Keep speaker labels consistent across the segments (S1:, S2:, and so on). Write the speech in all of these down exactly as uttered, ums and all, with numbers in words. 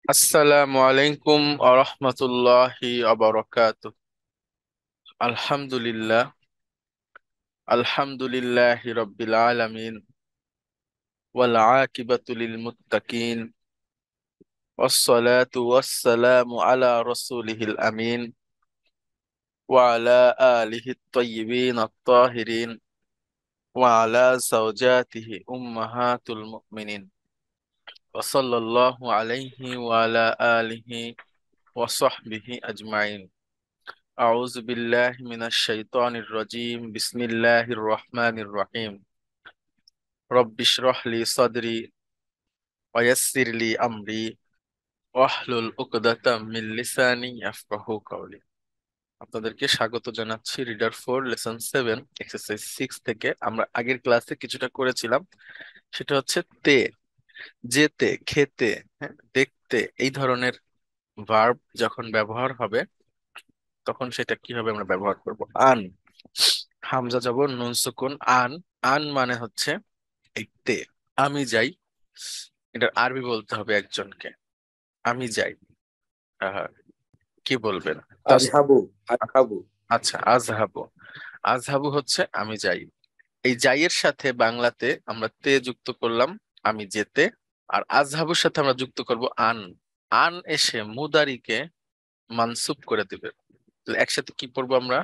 S1: আসসালামু আলাইকুম ওয়া রাহমাতুল্লাহি ওয়া বারাকাতুহু। আলহামদুলিল্লাহ আলহামদুলিল্লাহি রাব্বিল আলামিন ওয়াল আকিবাতু লিল মুত্তাকিন ওয়াস সালাতু ওয়াস সালামু আলা রাসূলিহিল আমিন ওয়া আলা আলিহিত তাইয়্যিবিন আত-তাহিরিন ওয়া আলা যাওজাতিহি উম্মাহাতুল মুমিনিন ওয়া সাল্লাল্লাহু আলাইহি ওয়া আলা আলিহি ওয়া সাহবিহি আজমাইন। أعوذ بالله من الشيطان الرجيم بسم الله الرحمن الرحيم رب اشرح لي صدري ويسر لي أمري واحلل عقدة من লিসানি يفقهوا قولي। আপনাদেরকে স্বাগত জানাচ্ছি reader four lesson seven exercise six থেকে। আমরা আগের ক্লাসে কিছুটা করেছিলাম, সেটা হচ্ছে তে, যেতে, খেতে, হ্যাঁ, দেখতে, এই ধরনের ভার্ব যখন ব্যবহার হবে তখন সেটা কিভাবে আমরা ব্যবহার করব। আন, হামজা জবর নুন সুকুন আন। আন মানে হচ্ছে এই তে, আমি যাই। এটার আরবি বলতে হবে একজনকে, আমি যাই। আহ, কি বলবেন? তাস
S2: আজহাবু আজহাবু
S1: আচ্ছা, আজহাবু। আজহাবু হচ্ছে আমি যাই। এই যাইয়ের সাথে বাংলাতে আমরা তে যুক্ত করলাম, আমি যেতে। আর আজহাবুর সাথে আমরা যুক্ত করব আন। আন এসে মুদারিকে মানসুব করে দিবে। তাহলে একসাথে কি পড়বো আমরা?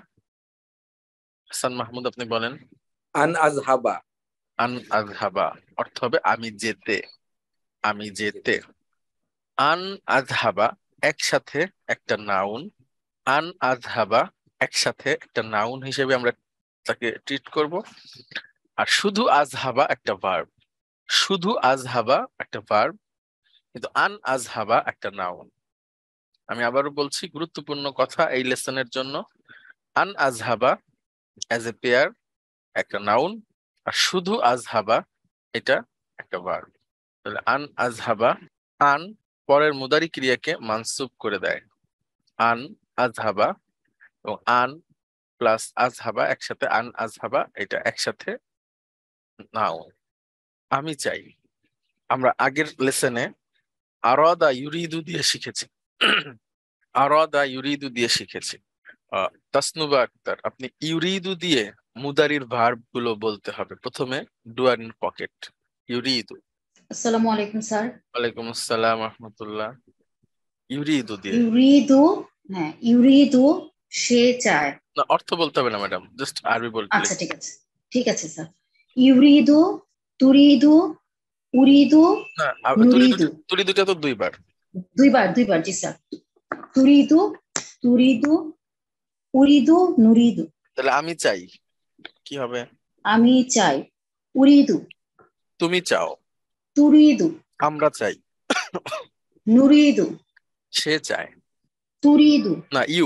S1: হাসান মাহমুদ, আপনি বলেন।
S2: আন আজহাবা।
S1: আন আজহাবা অর্থ হবে আমি যেতে, আমি যেতে। আন আজহাবা একসাথে একটা নাউন। আন আজহাবা একসাথে একটা নাউন হিসেবে আমরা তাকে ট্রিট করব। আর শুধু আজহাবা একটা ভার্ব, শুধু আজহাবা একটা ভার্ব, কিন্তু আন আজহাবা একটা নাউন। আমি আবারও বলছি, গুরুত্বপূর্ণ কথা এই লেসনের জন্য। আন আজহাবা অ্যাজ এ পেয়ার একটা নাউন, আর শুধু আজহাবা এটা একটা ভার্ব। তাহলে আন আজহাবা, আন পরের মুদারি ক্রিয়াকে মানসুব করে দেয়। আন আজহাবা, এবং আন প্লাস আজহাবা একসাথে আন আজহাবা, এটা একসাথে নাউন। আমি চাই। আমরা আগের লেসনে আরাদা ইউরিদু দিয়ে শিখেছি। আরাদা ইউরিদু দিয়ে শিখেছি। আহ, তাসনুবা আক্তার, আপনি ইউরিদু দিয়ে মুদারির ভার্ব গুলো বলতে হবে। প্রথমে ডুয়ার ইন পকেট, ইউরিদু।
S3: আসসালামু আলাইকুম স্যার।
S1: ওয়ালাইকুম আসসালাম রহমতুল্লাহ। ইউরিদু দিয়ে
S3: ইউরিদু, হ্যাঁ ইউরিদু, সে চায়।
S1: না, অর্থ বলতে হবে না ম্যাডাম, জাস্ট আরবি বললে।
S3: আচ্ছা ঠিক আছে, ঠিক আছে স্যার। ইউরিদু, তুরিদু, উরিদু,
S1: না, আ- তুলি দুটো,
S3: নুরিদু।
S1: তুলি দুটো তো দুইবার।
S3: দুইবার দুইবার জি স্যার। তুরিদু, তুরিদু, উরিদু, নুরিদু।
S1: তাহলে আমি চাই কি হবে?
S3: আমি চাই। উরিদু,
S1: তুমি চাও।
S3: তুরিদু,
S1: আমরা চাই।
S3: নুরিদু,
S1: সে চায়।
S3: তুরিদু,
S1: না, ইউ।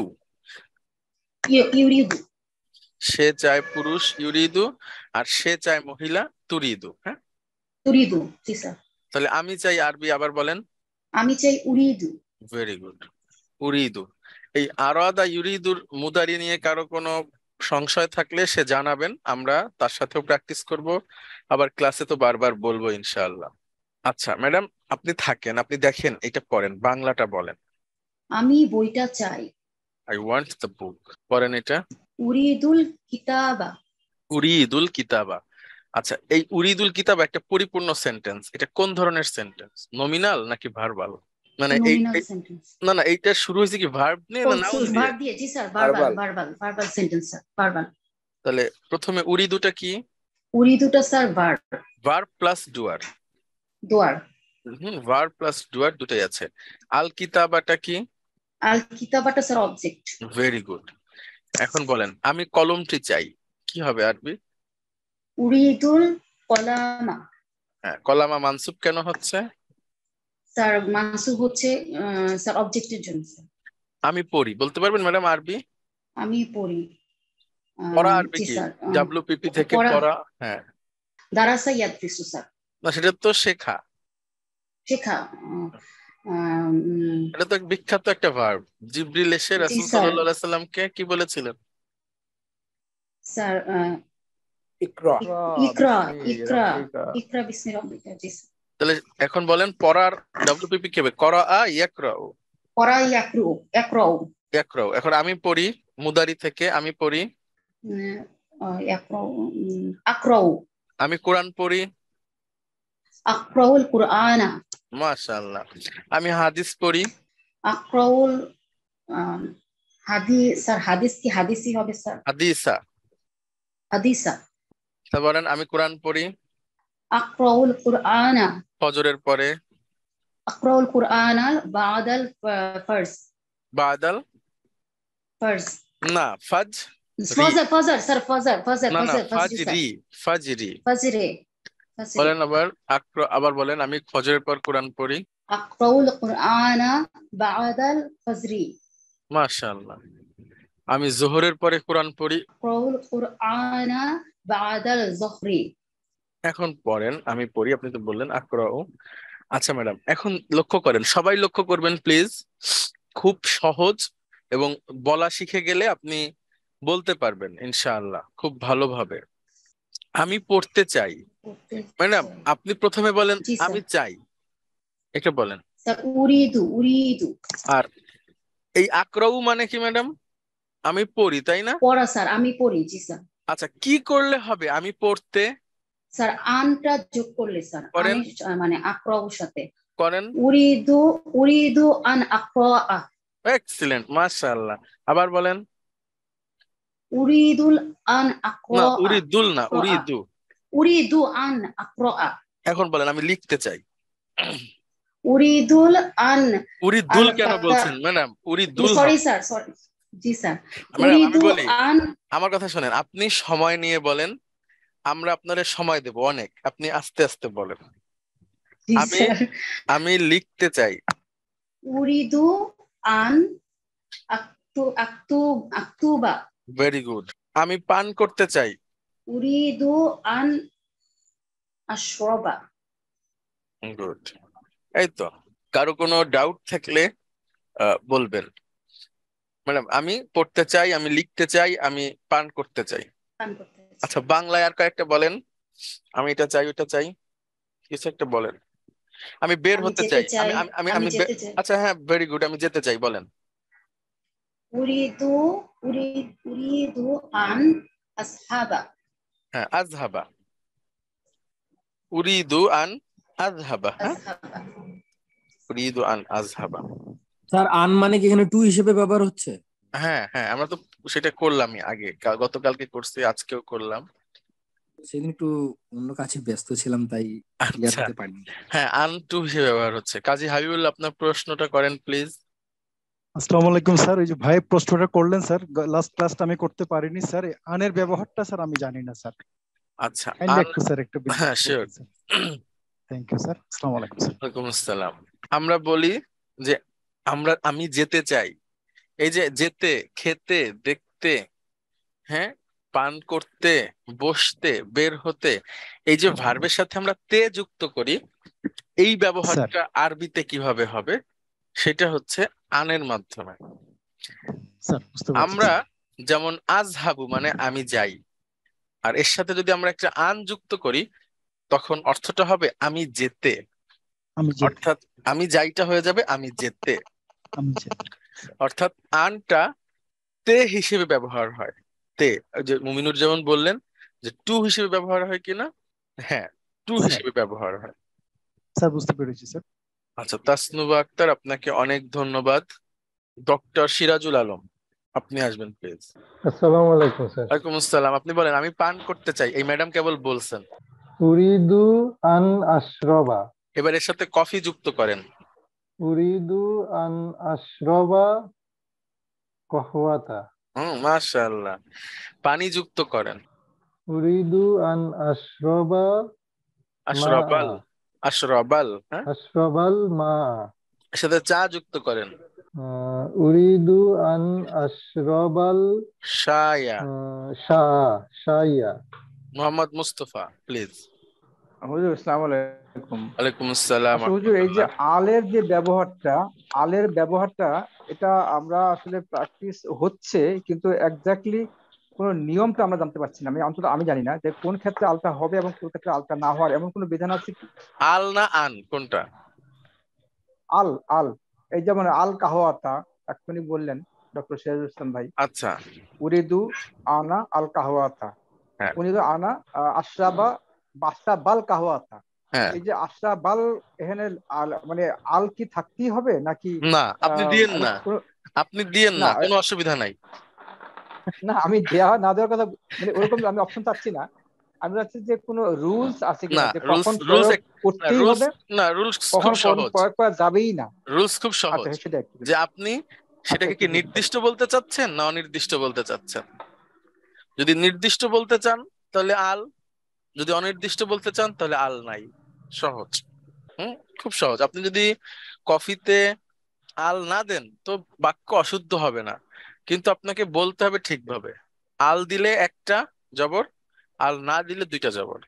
S3: ইউ- ইউরিদু।
S1: সে চায় পুরুষ ইউরিদু, আর সে চায় মহিলা তুরিদু। হ্যাঁ,
S3: তুরিদু জি স্যার।
S1: তাহলে আমি চাই আরবি আবার বলেন।
S3: আমি চাই উরিদু।
S1: Very good, উরিদু। এই আরাদা ইউরিদুর মুদারি নিয়ে কারো কোনো সংশয় থাকলে সে জানাবেন, আমরা তার সাথেও প্র্যাকটিস করব, আবার ক্লাসে তো বারবার বলবো ইনশাআল্লাহ। আচ্ছা ম্যাডাম, আপনি থাকেন, আপনি দেখেন, এটা পড়েন, বাংলাটা বলেন।
S3: আমি বইটা চাই।
S1: I want the book. পড়েন এটা।
S3: উরিদুল কিতাবা।
S1: উরিদুল কিতাবা। আচ্ছা, এই উরিদুল কিতাব একটা পরিপূর্ণ সেন্টেন্স, এটা কোন ধরনের সেন্টেন্স? নমিনাল নাকি ভার্বাল? মানে এই
S3: নমিনাল
S1: এই-
S3: সেন্টেন্স।
S1: না না, এইটা শুরু হয়েছে কি ভার্ব নিয়ে
S3: ও
S1: না নাউন দিয়ে?
S3: ভার্ব দিয়ে জি sir, verbal
S2: verbal.
S3: Verbal verbal sentence sir, verbal.
S1: তাহলে প্রথমে উরিদুটা কি?
S3: উরিদুটা স্যার ভার্ব।
S1: ভার্ব প্লাস ডুয়ার।
S3: দোয়ার।
S1: হুম, ভার্ব প্লাস ডুয়ার দুটাই আছে। আল কিতাবাটা কি?
S3: আল কিতাবাটা স্যার অবজেক্ট।
S1: Very good. এখন বলেন আমি কলমটি চাই, কি হবে আরবি?
S3: উরিদুল কলামা।
S1: হ্যাঁ, কলামা মানসুব কেন হচ্ছে?
S3: স্যার মানসুব হচ্ছে আহ, স্যার অবজেক্টের জন্য স্যার।
S1: আমি পড়ি বলতে পারবেন ম্যাডাম আরবি?
S3: আমি পড়ি।
S1: পড়া
S3: আহ,
S1: আরবি
S3: জি
S1: কি?
S3: স্যার। আহ,
S1: ডাব্লিউপিপি থেকে
S3: পড়া।
S1: পড়া। হ্যাঁ।
S3: দারাসা ইয়াদরিসু স্যার।
S1: না, সেটা তো শেখা।
S3: শেখা। আহ, আহ, উম,
S1: এটা তো এক বিখ্যাত একটা ভার্ব। জিবরিল এসে
S3: জি
S1: রাসূল
S3: স্যার।
S1: সাল্লাল্লাহু আলাইহি সাল্লামকে কি বলেছিলেন?
S3: স্যার আহ,
S2: ইকরা।
S3: ইক-
S4: اقرأ
S3: ইকরা,
S4: باسم
S3: ইকরা,
S4: ربك
S3: ইকরা বিসমি রাব্বিকা জি স্যার।
S1: তাহলে এখন বলেন পড়ার ডব্লিউপিপি কি হবে? করা ইয়াকরাউ।
S3: করা ইয়াকরু ইয়াকরাউ
S1: ইয়াকরাউ। এখন আমি পড়ি মুদারি থেকে, আমি পড়ি।
S3: উম, আহ, ইয়াকরাউ উম, আকরাউ
S1: আমি কোরআন পড়ি।
S3: আকরাউল কুরআনা
S1: মাশাআল্লাহ। আমি হাদিস পড়ি।
S3: আকরাউল আম, হাদিস স্যার হাদিস কি হাদিসই হবে স্যার
S1: হাদিসা।
S3: হাদিসা
S1: তা বলেন আমি কোরআন পড়ি
S3: আকরাউল কুরআনা
S1: ফজরের পরে।
S3: আকরাউল কুরআনা বাদাল ফার্স
S1: বাদাল
S3: ফার্স
S1: না, ফাজ রি।
S3: ফজর ফজর স্যার ফজর ফজর
S1: না না,
S3: ফজর ফজরি স্যার
S1: ফাজরি। ফাজরি।
S3: ফজরে ফজরে
S1: বলেন আবার আক্র আবার বলেন আমি ফজরের পর কোরআন পড়ি।
S3: আকরাউল কুরআনা বাদাল ফজরি
S1: মাশাআল্লাহ। আমি জোহরের পরে কোরআন পড়ি।
S3: আকরাউল কুরআনা বাদাল যহরি
S1: এখন পড়েন আমি পড়ি, আপনি তো বললেন আকরাও। আচ্ছা ম্যাডাম, এখন লক্ষ্য করেন, সবাই লক্ষ্য করবেন প্লিজ। খুব সহজ এবং বলা শিখে গেলে আপনি বলতে পারবেন ইনশাআল্লাহ খুব ভালোভাবে। আমি পড়তে চাই। ম্যাডাম আপনি প্রথমে বলেন
S3: জি স্যার
S1: আমি চাই, এটা বলেন।
S3: স্যার উরিদু উরিদু
S1: আর এই আকরাউ মানে কি ম্যাডাম? আমি পড়ি, তাই না?
S3: পড়া স্যার আমি পড়ি জি স্যার
S1: আচ্ছা, কি করলে হবে আমি পড়তে?
S3: স্যার আনটা যোগ করলে স্যার
S1: করেন
S3: আমি মানে আকরাউর সাথে
S1: করেন
S3: উরিদু উরিদু আন আকরা
S1: এক্সিলেন্ট, মাশাআল্লাহ। আবার বলেন।
S3: উরিদুল আন
S1: না,
S3: আকরা
S1: উরিদুল না,
S3: আকরা
S1: উরিদু।
S3: উরিদু আন আকরা
S1: এখন বলেন আমি লিখতে চাই।
S3: উরিদুল আন
S1: উরিদুল
S3: আল
S1: কেন
S3: কাতা
S1: বলছেন ম্যাডাম? উরিদুল
S3: সরি
S1: হবে।
S3: স্যার সরি জি স্যার
S1: ম্যাডাম আমি
S3: উরিদু
S1: বলি,
S3: আন
S1: আমার কথা শোনেন, আপনি সময় নিয়ে বলেন, আমরা আপনার সময় দেব অনেক, আপনি আস্তে আস্তে বলেন।
S3: জি
S1: আমি
S3: স্যার
S1: আমি লিখতে চাই।
S3: উরিদু আন আকতু আকতু আকতুবা
S1: ভেরি গুড। আমি পান করতে চাই।
S3: উরিদু আন আশরাবা
S1: গুড। এই তো, কারো কোনো ডাউট থাকলে আহ, বলবেন। ম্যাডাম আমি পড়তে চাই, আমি লিখতে চাই, আমি পান করতে চাই।
S3: পান করতে
S1: আচ্ছা, বাংলায় আর কয়েকটা বলেন। আমি এটা চাই, ওটা চাই, কিছু একটা বলেন। আমি বের
S3: আমি
S1: হতে
S3: যেতে
S1: চাই, আমি
S3: চাই
S1: আমি আমি
S3: আমি
S1: আমি বে-
S3: যেতে চাই
S1: আচ্ছা হ্যাঁ, ভেরি গুড, আমি যেতে চাই বলেন।
S3: উরিদু উরি উরিদু আন আসহাবা
S1: হ্যাঁ, আজহাবা। উরিদু আন আজহাবা। হ্যাঁ,
S3: আসহাবা
S1: উরিদু আন আজহাবা।
S4: স্যার আন মানে কি এখানে টু হিসেবে ব্যবহার হচ্ছে?
S1: হ্যাঁ হ্যাঁ, আমরা তো সেটা করলামই আগে, কা- গতকালকে করছি, আজকেও করলাম।
S4: সেদিন একটু অন্য কাছে ব্যস্ত ছিলাম তাই ক্লিয়ার
S1: আচ্ছা,
S4: হতে পারিনি।
S1: হ্যাঁ, আন টু হিসেবে ব্যবহার হচ্ছে। কাজী হাবিবুল্লাহ, আপনার প্রশ্নটা করেন প্লিজ।
S5: আসসালামু আলাইকুম স্যার, ওই যে ভাই প্রশ্নটা করলেন স্যার, লাস্ট ক্লাসটা আমি করতে পারিনি স্যার। আনের ব্যবহারটা স্যার আমি জানি না স্যার,
S1: আচ্ছা,
S5: কাইন্ডলি
S1: আন।
S5: একটু স্যার একটু
S1: হ্যাঁ, শিওর।
S5: বলতেন স্যার। থ্যাংক ইউ স্যার, আসসালামু আলাইকুম স্যার।
S1: ওয়ালাইকুম আসসালাম। আমরা বলি যে আমরা আমি যেতে চাই। এই যে যেতে, খেতে, দেখতে, হ্যাঁ, পান করতে, বসতে, বের হতে, এই যে ভার্বের সাথে আমরা তে যুক্ত করি, এই
S5: স্যার
S1: ব্যবহারটা আরবিতে কিভাবে হবে? সেটা হচ্ছে আনের মাধ্যমে।
S5: স্যার বুঝতে পারছি
S1: আমরা
S5: স্যার।
S1: যেমন আজহাবু মানে আমি যাই, আর এর সাথে যদি আমরা একটা আন যুক্ত করি, তখন অর্থটা হবে আমি যেতে।
S5: আমি যেতে,
S1: অর্থাৎ আমি যাইটা হয়ে যাবে আমি যেতে।
S5: আমি যেতে।
S1: অর্থাৎ আনটা তে হিসেবে ব্যবহার হয়। তে, ওই যে মুমিনুর যেমন বললেন যে টু হিসেবে ব্যবহার হয় কিনা, হ্যাঁ, টু
S5: স্যার
S1: হিসেবে ব্যবহার হয়।
S5: স্যার বুঝতে পেরেছি স্যার।
S1: আচ্ছা, তাসনুবা আক্তার, আপনাকে অনেক ধন্যবাদ। ডক্টর সিরাজুল আলম, আপনি আসবেন প্লিজ।
S6: আসসালামু আলাইকুম স্যার।
S1: ওয়ালাইকুম আসসালাম। আপনি বলেন আমি পান করতে চাই, এই ম্যাডাম কেবল বলছেন।
S6: উরিদু আন আশরবা।
S1: এবার এর সাথে কফি যুক্ত করেন।
S6: উরিদু আন আশরবা কহওয়াতা।
S1: হুম, মাশাআল্লাহ। পানি যুক্ত করেন।
S6: উরিদু আন আশরবা মা।
S1: আশরাবাল। আশরাবাল, হ্যাঁ।
S6: আশরবাল মা।
S1: এর সাথে চা যুক্ত করেন।
S6: আহ, উরিদু আন আশরবাল
S1: শায়া।
S6: আহ, শাহ শাইয়া।
S1: মোহাম্মদ মুস্তফা প্লিজ।
S7: হুজুর আসসালামু আলাইকুম।
S1: ওয়ালাইকুম আসসালাম
S7: আসলে হুজুর এই যে
S1: রাহমাতুল্লাহ।
S7: আলের যে ব্যবহারটা, আলের ব্যবহারটা এটা আমরা আসলে প্র্যাকটিস হচ্ছে, কিন্তু এক্স্যাক্টলি কোনো নিয়মটা আমরা জানতে পারছি না, আমি অন্তত আমি জানি না যে কোন ক্ষেত্রে আলতা হবে এবং কোন ক্ষেত্রে আলতা না হওয়ার এমন কোনো বিধান আছে কি?
S1: আল না আন কোনটা?
S7: আল আল এই যেমন আল কাহওয়াতা এক্ষুনি বললেন ডক্টর সিরাজুল ইসলাম ভাই,
S1: আচ্ছা
S7: উরিদু আনা আল কাহওয়াতা,
S1: হ্যাঁ
S7: উরিদু আনা আহ, আশরাবা বাসা বাল কাহওয়াতা।
S1: হ্যাঁ
S7: এই যে আশরা বাল এখানে আল মানে আল কি থাকতেই হবে নাকি?
S1: না আপনি
S7: আহ,
S1: দিয়েন
S7: মানে
S1: না,
S7: কোনো-
S1: আপনি দিয়েন
S7: না
S1: না, কোনো অসুবিধা নাই।
S7: না আমি দেওয়া না দেওয়ার কথা মানে ওরকম আমি অপশন চাচ্ছি না, আমি চাচ্ছি যে কোনো রুলস আছে
S1: না
S7: কিনা যে
S1: রুলস
S7: কখন
S1: রুলস
S7: প্রয়োগ করতেই
S1: রুলস
S7: হবে,
S1: না রুলস
S7: কখন
S1: খুব
S7: কোন
S1: সহজ,
S7: প্রয়োগ করা যাবেই না।
S1: রুলস খুব
S7: আচ্ছা
S1: সহজ।
S7: হ্যাঁ, সেটা একটু
S1: যে আপনি সেটাকে
S7: আচ্ছা,
S1: কি
S7: একটু বুঝতে
S1: নির্দিষ্ট বলতে চাচ্ছেন না অনির্দিষ্ট বলতে চাচ্ছেন? যদি নির্দিষ্ট বলতে চান তাহলে আল, যদি অনির্দিষ্ট বলতে চান তাহলে আল নাই। সহজ, হুম খুব সহজ। আপনি যদি কফিতে আল না দেন তো বাক্য অশুদ্ধ হবে না, কিন্তু আপনাকে বলতে হবে ঠিকভাবে। আল দিলে একটা জবর, আল না দিলে দুইটা জবর।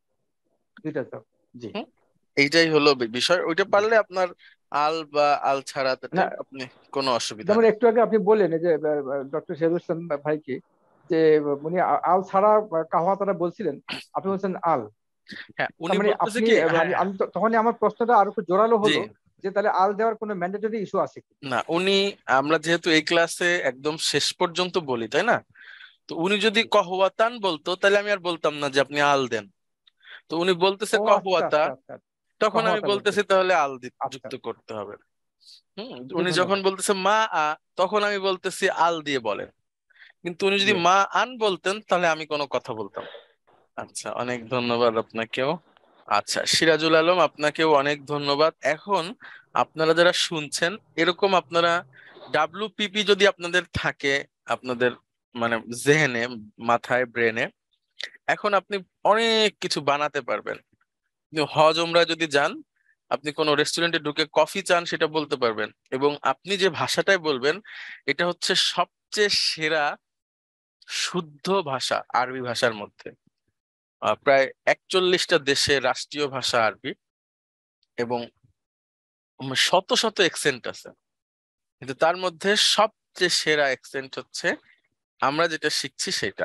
S7: দুইটা তো জি
S1: হুম এইটাই হলো বি- বিষয়। ওইটা পারলে আপনার আল বা আল ছাড়া তাতে
S7: না,
S1: আপনি কোনো অসুবিধা
S7: যেমন
S1: নেই।
S7: একটু আগে আপনি বললেন এই যে ডক্টর সিরাজুল ইসলাম ভাইকে যে উনি আ- আল ছাড়া কাহওয়া তারা বলছিলেন, আপনি বলছেন আল,
S1: হ্যাঁ
S7: তার
S1: উনি
S7: মানে
S1: বলতেছে
S7: আপনি
S1: কি,
S7: আহ,
S1: হ্যাঁ
S7: আমি
S1: হ্যাঁ
S7: আমি তো- তখনই আমার প্রশ্নটা আরো একটু জোরালো
S1: জি
S7: হলো যে তাহলে আল দেওয়ার কোনো ম্যান্ডেটরি ইস্যু আছে কি?
S1: না উনি, আমরা যেহেতু এই ক্লাসে একদম শেষ পর্যন্ত বলি তাই না, তো উনি যদি কহওয়াতান বলতো তাহলে আমি আর বলতাম না যে আপনি আল দেন। তো উনি বলতেছে
S7: ও আচ্ছা
S1: কহওয়াতা,
S7: আচ্ছা আচ্ছা,
S1: তখন আমি
S7: কাহওয়াতা
S1: বলতেছি
S7: বলতেছে,
S1: তাহলে আল দি-
S7: আচ্ছা
S1: যুক্ত করতে হবে। হুম
S7: জি
S1: উনি যখন
S7: ধন্যবাদ।
S1: বলতেছে মা আ, তখন আমি বলতেছি আল দিয়ে বলেন। কিন্তু উনি যদি
S7: জি
S1: মা আন বলতেন তাহলে আমি কোনো কথা বলতাম। আচ্ছা অনেক ধন্যবাদ আপনাকেও। আচ্ছা সিরাজুল আলম আপনাকেও অনেক ধন্যবাদ। এখন আপনারা যারা শুনছেন, এরকম আপনারা ডাব্লিউপিপি যদি আপনাদের থাকে আপনাদের মানে জেহেনে, মাথায়, ব্রেনে, এখন আপনি অনেক কিছু বানাতে পারবেন। আপনি হজ ওমরা যদি যান, আপনি কোনো রেস্টুরেন্টে ঢুকে কফি চান সেটা বলতে পারবেন, এবং আপনি যে ভাষাটাই বলবেন এটা হচ্ছে সবচেয়ে সেরা শুদ্ধ ভাষা আরবি ভাষার মধ্যে। আহ, প্রায় একচল্লিশটা দেশের রাষ্ট্রীয় ভাষা আরবি, এবং উম শত শত এক্সেন্ট আছে, কিন্তু তার মধ্যে সবচেয়ে সেরা এক্সেন্ট হচ্ছে আমরা যেটা শিখছি সেটা।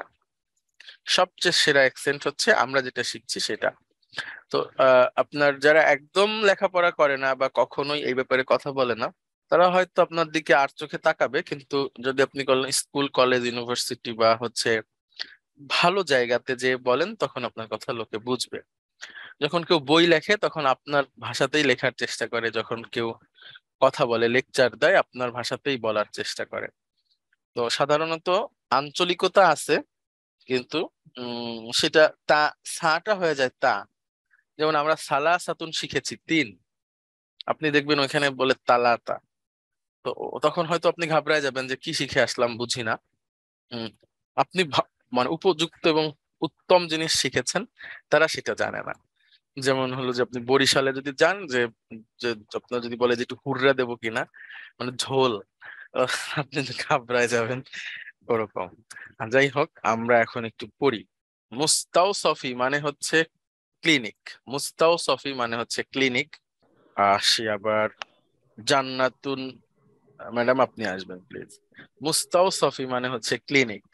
S1: সবচেয়ে সেরা এক্সেন্ট হচ্ছে আমরা যেটা শিখছি সেটা। তো আহ, আপনার যারা একদম লেখাপড়া করে না বা কখনোই এই ব্যাপারে কথা বলে না, তারা হয়তো আপনার দিকে আর চোখে তাকাবে, কিন্তু যদি আপনি স্কুল কলেজ ইউনিভার্সিটি বা হচ্ছে ভালো জায়গাতে যে বলেন তখন আপনার কথা লোকে বুঝবে। যখন কেউ বই লেখে তখন আপনার ভাষাতেই লেখার চেষ্টা করে, যখন কেউ কথা বলে লেকচার দেয় আপনার ভাষাতেই বলার চেষ্টা করে। তো সাধারণত আঞ্চলিকতা আছে, কিন্তু উম সেটা তা সাটা হয়ে যায় তা। যেমন আমরা সালা সাতুন শিখেছি তিন, আপনি দেখবেন ওইখানে বলে তালাতা। তো ও- তখন হয়তো আপনি ঘাবড়ায় যাবেন যে কি শিখে আসলাম বুঝি না। উম আপনি ভা- মানে উপযুক্ত এবং উত্তম জিনিস শিখেছেন, তারা সেটা জানে না। যেমন হলো যে আপনি বরিশালে যদি যান, যে যে আপনার যদি বলে যে একটু হুররা দেবো কিনা, মানে ঝোল, আহ, আপনি তো ঘাবড়ায় যাবেন ওরকম। আর যাই হোক আমরা এখন একটু পড়ি। মুস্তাওসফি মানে হচ্ছে ক্লিনিক, মুস্তাওসফি মানে হচ্ছে ক্লিনিক। আসি আবার জান্নাতুন, ম্যাডাম আপনি আসবেন প্লিজ। মুস্তাওসফি মানে হচ্ছে ক্লিনিক,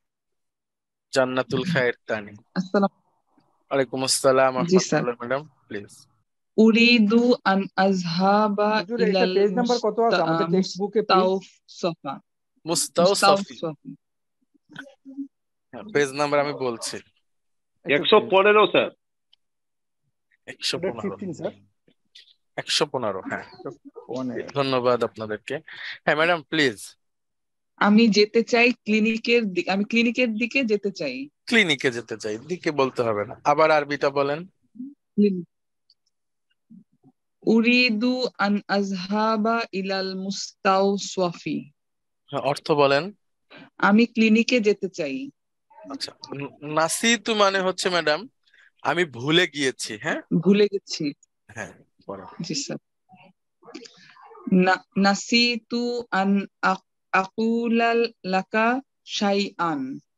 S1: জান্নাতুল খায়ের তানি।
S8: আসসালাম।
S1: ওয়ালাইকুম আসসালাম
S8: জি স্যার।
S1: রহমতুল্লাহ, ম্যাডাম প্লিজ।
S8: উরিদু আন আযহাবা
S7: হুজুর এটা
S8: ইলাল
S7: পেজ নাম্বার কত আছে
S8: মুস্তা-
S7: আমাদের
S8: আহ,
S7: টেক্সট বুকে প্লিজ?
S8: মুস্তাওসফা
S1: মুস্তাওসফি
S8: মুস্তাওসফি
S1: পেজ নাম্বার আমি বলছি,
S2: একশো পনেরো স্যার।
S1: একশো পনেরো
S5: ফিফটিন স্যার।
S1: একশো পনেরো হ্যাঁ
S7: অনেক
S1: ধন্যবাদ আপনাদেরকে। হ্যাঁ ম্যাডাম প্লিজ।
S8: আমি যেতে চাই ক্লিনিকের দিকে, আমি ক্লিনিকের দিকে যেতে চাই।
S1: ক্লিনিকে যেতে চাই, দিকে বলতে হবে না, আবার আরবিটা বলেন।
S8: ক্লিনিক। উরিদু আন আযহাবা ইলাল মুস্তাওসফি,
S1: হ্যাঁ, অর্থ বলেন।
S8: আমি ক্লিনিকে যেতে চাই।
S1: আচ্ছা নাসিতু মানে হচ্ছে ম্যাডাম আমি ভুলে গিয়েছি। হ্যাঁ
S8: ভুলে গেছি।
S1: হ্যাঁ বলো।
S8: জি স্যার। না- নাসিতু আন আক- আকুলা লাকা শাইআন,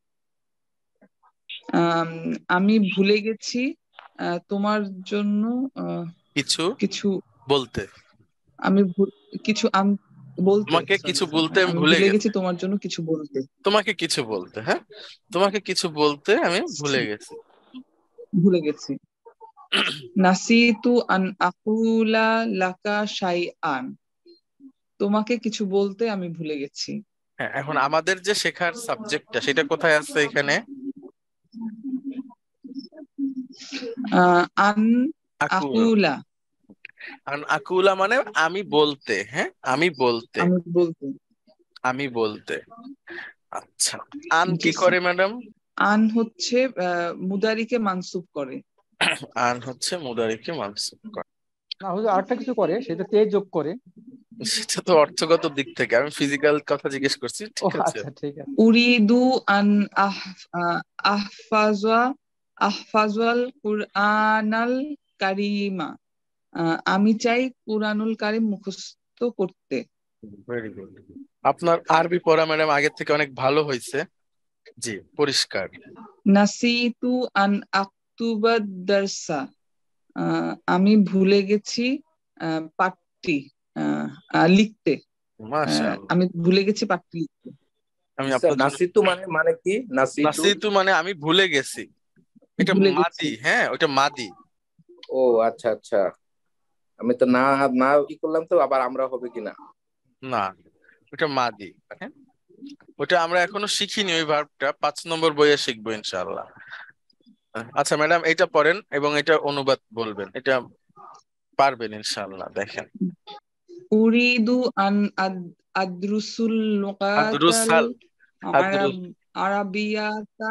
S8: আম, আমি ভুলে গেছি আহ, তোমার জন্য আহ,
S1: কিছু
S8: কিছু।
S1: বলতে।
S8: আমি ভুল- কিছু আম- বলতে
S1: তোমাকে
S8: sorry,
S1: কিছু
S8: sorry,
S1: বলতে আমি
S8: আমি
S1: ভুলে
S8: ভুলে
S1: গেছি।
S8: গেছি তোমার জন্য কিছু বলতে
S1: তোমাকে কিছু বলতে, হ্যাঁ তোমাকে কিছু বলতে আমি ভুলে গেছি।
S8: ভুলে গেছি। নাসিতু আন আকুলা লাকা শাইআন, তোমাকে কিছু বলতে আমি ভুলে গেছি।
S1: হ্যাঁ, এখন আমাদের যে শেখার সাবজেক্টটা সেটা কোথায় আছে এখানে?
S8: আহ, আন
S1: আকুল।
S8: আকুলা,
S1: আন আকুলা মানে আমি বলতে, হ্যাঁ আমি বলতে,
S8: আমি বলতে।
S1: আমি বলতে। আচ্ছা, আন
S8: জি
S1: কি
S8: স্যার।
S1: করে ম্যাডাম?
S8: আন হচ্ছে আহ, মুদারিকে মানসুব করে।
S1: আন হচ্ছে মুদারিকে মানসুব করে।
S7: না হুজুর আরেকটা কিছু করে, সেটা তে যোগ করে।
S1: সেটা তো অর্থগত দিক থেকে, আমি ফিজিক্যাল কথা জিজ্ঞেস করছি।
S7: ও
S1: ঠিক আছে,
S7: আচ্ছা ঠিক আছে।
S8: উরিদু আন আহ আহ, আহফাজা আহফাজাল কুরআনাল কারিমা, আহ, আমি চাই কুরআনুল কারিম মুখস্থ করতে।
S1: Very good. আপনার আরবি পড়া ম্যাডাম আগের থেকে অনেক ভালো হয়েছে। জি, পরিষ্কার।
S8: নাসিতু আন আক্তুবা দারসা, আহ, আমি ভুলে গেছি আহ, পাঠটি আহ, আহ, লিখতে। আহ,
S1: মাশাআল্লাহ।
S8: আমি ভুলে গেছি পাঠটি লিখতে।
S1: আমি
S9: স্যার
S1: আপনার জন্য
S9: নাসিতু মানে মানে কি? নাসিতু
S1: নাসিতু মানে আমি ভুলে গেছি, এটা
S8: ভুলে গেছি।
S1: মাদি। হ্যাঁ ওটা মাদি।
S9: ও আচ্ছা আচ্ছা, আমি তো না না কি করলাম, তো আবার আমরা হবে কিনা।
S1: না, ওটা মাদি। হ্যাঁ, ওটা আমরা এখনো শিখিনি, ওই ভার্বটা পাঁচ নম্বর বইয়ে শিখবো ইনশাআল্লাহ। আচ্ছা ম্যাডাম, এটা পড়েন এবং এটা অনুবাদ বলবেন, এটা পারবেন ইনশাআল্লাহ। দেখেন,
S8: উরিদু আন আদ- আদ্রুসুল লুগাতাল
S1: আদরুসাল, আদরুস,
S8: আরাব আরাবিয়াতা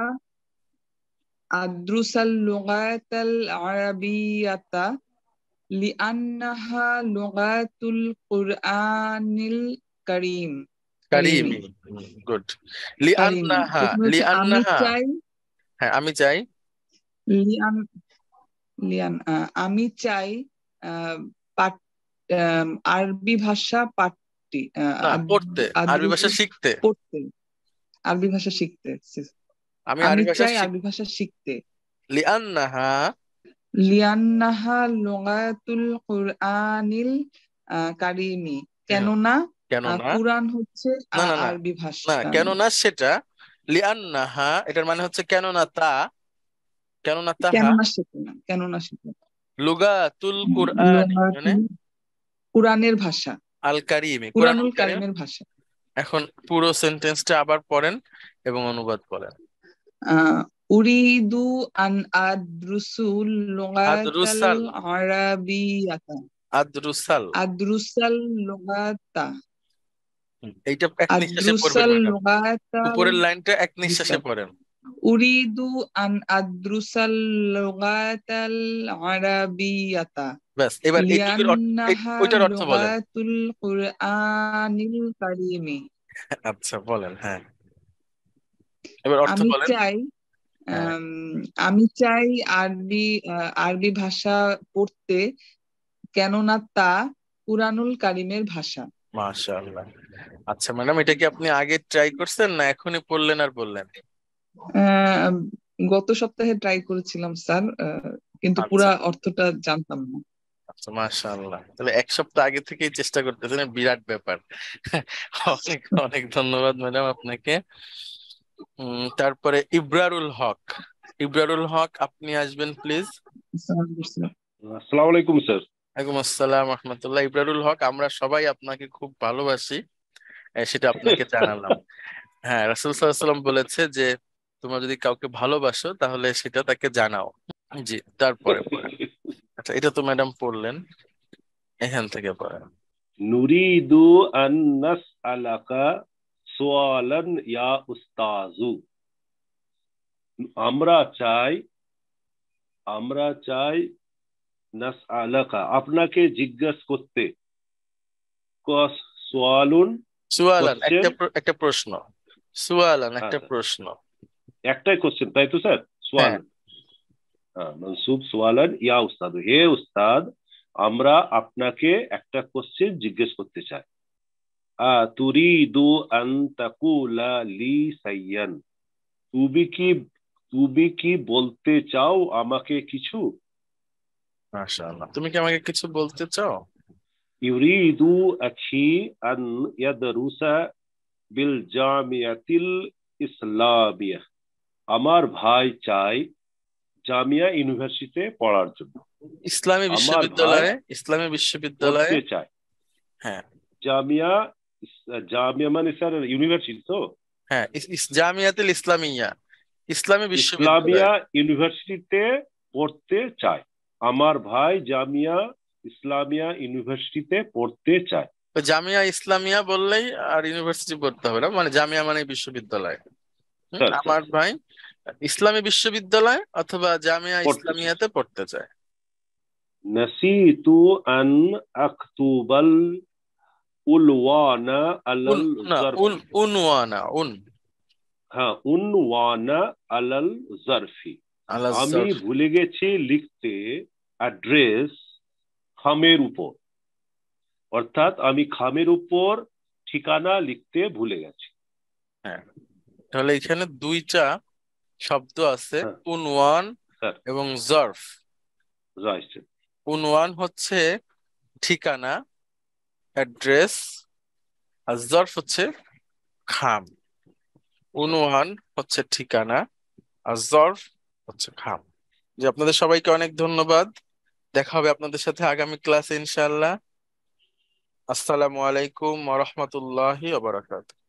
S8: আদ্রুসাল লুগাতাল আরাবিয়াতা লিআন্নাহা লুগাতুল কুরআনিল কারীম কারীমি।
S1: কারিমি। গুড।
S8: কারীমি
S1: লিআন্নাহা,
S8: এখানে হচ্ছে আমি
S1: লিআন্নাহা,
S8: চাই,
S1: হ্যাঁ আমি চাই।
S8: লিআন লিআন আহ, আমি চাই আহ, পাঠ আহ, আরবি ভাষা পাঠটি আহ,
S1: না,
S8: আদ-
S1: পড়তে, আরবি ভাষা
S8: আদ্রুসুল
S1: শিখতে।
S8: পড়তে, আরবি ভাষা শিখতে।
S1: আমি
S8: আমি
S1: আরবি ভাষা
S8: চাই
S1: শিখ,
S8: আরবি ভাষা শিখতে।
S1: লিআন্নাহা,
S8: লিয়ান্নাহা লুগাতুল কুরআনিল আহ, কারিমি,
S1: হ্যাঁ,
S8: কেননা
S1: কেন
S8: আহ,
S1: না,
S8: কুরআন হচ্ছে
S1: না
S8: আহ,
S1: না না
S8: আরবি
S1: না,
S8: ভাষা।
S1: কেন না সেটা, লিআন্নাহা এটার মানে হচ্ছে কেননা তা, কেননা তাহা,
S8: কেননা শেখে না, কেননা শেখে না।
S1: লুগাতুল কুরআনি মানে
S8: লুগাতুল কুরআনের ভাষা,
S1: আল কারিমি, কুরআনুল
S8: কুরআনুল
S1: কারিম।
S8: কারিমের ভাষা।
S1: এখন পুরো সেন্টেন্সটা আবার পড়েন এবং অনুবাদ করেন।
S8: আহ, উরিদু আন আদ্রুসুল লুগাতাল
S1: আদরুসাল,
S8: আরাবিয়াতা
S1: আদরুসাল,
S8: আদ্রুসাল লুগাতা
S1: হুম, এইটা এক নিঃশ্বাসে পড়বেন
S8: আদ্রুসাল
S1: ম্যাডাম।
S8: লুগাতাল
S1: উপরের লাইনটা এক
S8: জি
S1: নিঃশ্বাসে
S8: স্যার।
S1: পড়েন।
S8: উরিদু আন আদ্রুসাল লুগাতাল আরাবিয়াতা
S1: ব্যাস, এবার এইটুকুর অর্থ, এই-
S8: লিআন্নাহা
S1: ওইটার অর্থ বলেন।
S8: লুগাতুল কুরআনিল কারীমি।
S1: আচ্ছা বলেন, হ্যাঁ এবার অর্থ
S8: আমি
S1: বলেন।
S8: চাই
S1: হ্যাঁ,
S8: আম, আমি চাই আরবি আহ, আরবি ভাষা পড়তে, কেননা তা কুরআনুল কারীমের ভাষা।
S1: মাশাআল্লাহ। আচ্ছা ম্যাডাম, এটা কি আপনি আগে ট্রাই করছেন না এখনই পড়লেন আর বললেন?
S8: আহ, গত সপ্তাহে ট্রাই করেছিলাম স্যার, আহ, কিন্তু পুরা
S1: আচ্ছা
S8: অর্থটা জানতাম না।
S1: আচ্ছা, মাশাআল্লাহ, তাহলে এক সপ্তাহ আগে থেকেই চেষ্টা করতেছেন, বিরাট ব্যাপার। অনেক অনেক ধন্যবাদ ম্যাডাম আপনাকে। উম, তারপরে ইবরারুল হক, ইবরারুল হক আপনি আসবেন প্লিজ।
S2: আসসালামু আলাইকুম স্যার।
S1: ওয়ালাইকুম আসসালাম রহমতুল্লাহ। ইবরারুল হক, আমরা সবাই আপনাকে খুব ভালোবাসি, এ, সেটা আপনাকে জানালাম। হ্যাঁ, রাসূল সাল্লাল্লাহু আলাইহি ওয়াসাল্লাম বলেছে যে তোমরা যদি কাউকে ভালোবাসো তাহলে সেটা তাকে জানাও। জি, তারপরে পড়েন। আচ্ছা, এটা তো ম্যাডাম পড়লেন, এখান থেকে পড়েন।
S2: নুরিদু আন নাসআলাকা সুআলান ইয়া উস্তাজু, আমরা চাই, আমরা চাই নাসআলাকা আপনাকে জিজ্ঞেস করতে, কস সুআলুন
S1: সুয়ালান
S2: কোশ্চেন,
S1: একটা প্র- একটা প্রশ্ন, সুয়ালান একটা
S2: আচ্ছা
S1: প্রশ্ন।
S2: একটাই কোশ্চেন তাই তো স্যার?
S1: হ্যাঁ,
S2: সুআলুন, হ্যাঁ মনসুব সুআলান ইয়া উস্তাদ, হে উস্তাদ আমরা আপনাকে একটা কোশ্চেন জিজ্ঞেস করতে চাই। আ তুরিদু আন তাকুলা লি সাইয়ান, তুমি কি তুমি কি বলতে চাও আমাকে কিছু?
S1: মাশাআল্লাহ, তুমি কি আমাকে কিছু বলতে চাও?
S2: ইউরিদু আখি আন ইয়াদরুসা বিল জামিয়াতিল ইসলামিয়া, আমার ভাই চাই জামিয়া ইউনিভার্সিটিতে পড়ার জন্য।
S1: ইসলামী
S2: আমার ভাই
S1: বিশ্ববিদ্যালয়ে, ইসলামী
S2: পড়তে
S1: বিশ্ববিদ্যালয়ে,
S2: চায়।
S1: হ্যাঁ
S2: জামিয়া, জামিয়া মানে স্যার ইউনিভার্সিটি তো,
S1: হ্যাঁ ইস- ইস- জামিয়াতুল ইসলামিয়া, ইসলামী বিশ্ববিদ্যালয়।
S2: ইসলামিয়া ইউনিভার্সিটিতে পড়তে চায়। আমার ভাই জামিয়া ইসলামিয়া ইউনিভার্সিটিতে পড়তে চায়।
S1: তো জামিয়া ইসলামিয়া বললেই আর ইউনিভার্সিটি পড়তে হবে না, মানে জামিয়া মানে বিশ্ববিদ্যালয়। হুম,
S2: স্যার স্যার
S1: আমার ভাই ইসলামী বিশ্ববিদ্যালয় অথবা জামিয়া
S2: পড়তে চায়।
S1: ইসলামিয়াতে পড়তে চায়।
S2: নাসিতু আন আকতুবাল উলওয়ানা
S1: উন
S2: আলাল
S1: না উন
S2: জারফি,
S1: উনওয়ানা উন
S2: হ্যাঁ উনওয়ানা আলাল জারফি,
S1: আলা
S2: আমি
S1: জারফ।
S2: ভুলে গেছি লিখতে অ্যাড্রেস খামের উপর, অর্থাৎ আমি খামের উপর ঠিকানা লিখতে ভুলে গেছি।
S1: হ্যাঁ, তাহলে এখানে দুইটা শব্দ আছে,
S2: হ্যাঁ
S1: উনওয়ান
S2: স্যার,
S1: এবং জর্ফ।
S2: রাইট।
S1: উনওয়ান হচ্ছে ঠিকানা, অ্যাড্রেস, আর জর্ফ হচ্ছে খাম। উনওয়ান হচ্ছে ঠিকানা আর জর্ফ হচ্ছে খাম। যে আপনাদের সবাইকে অনেক ধন্যবাদ। দেখা হবে আপনাদের সাথে আগামী ক্লাসে ইনশাআল্লাহ। আসসালামু আলাইকুম ওয়া রাহমাতুল্লাহি ওয়া বারাকাতুহু।